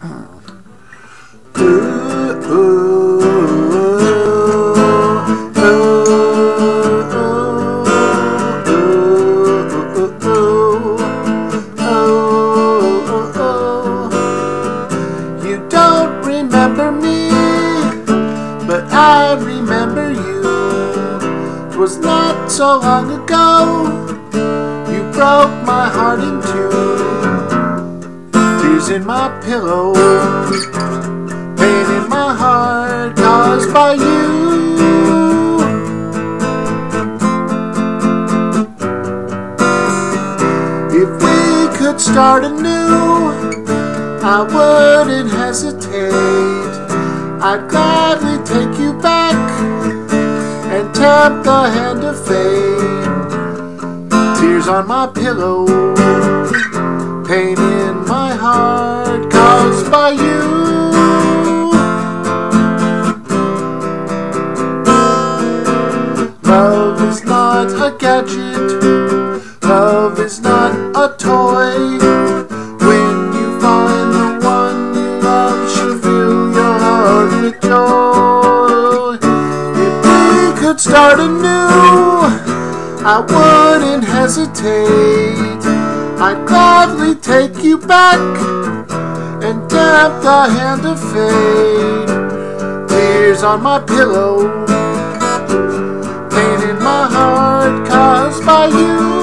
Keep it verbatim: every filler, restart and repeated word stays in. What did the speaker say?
You don't remember me, but I remember you. 'Twas not so long ago you broke my heart in two. Tears in my pillow, pain in my heart caused by you. If we could start anew, I wouldn't hesitate. I'd gladly take you back and tap the hand of fate. Tears on my pillow, pain in my heart caused by you. Love is not a gadget, love is not a toy. When you find the one you love, she'll fill your heart with joy. If we could start anew, I wouldn't hesitate. I'd gladly take you back and tap the hand of fate. Tears on my pillow, pain in my heart caused by you.